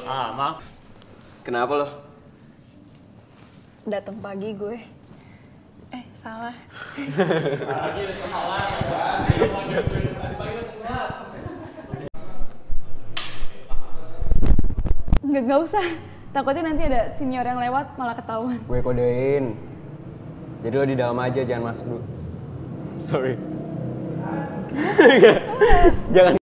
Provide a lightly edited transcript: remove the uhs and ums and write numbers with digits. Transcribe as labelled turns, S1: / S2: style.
S1: Mang.
S2: Kenapa lo?
S3: Datang pagi gue. Salah. Nggak usah. Takutnya nanti ada senior yang lewat malah ketahuan.
S2: Gue kodein. Jadi lo di dalam aja, jangan masuk dulu. Sorry. Jangan.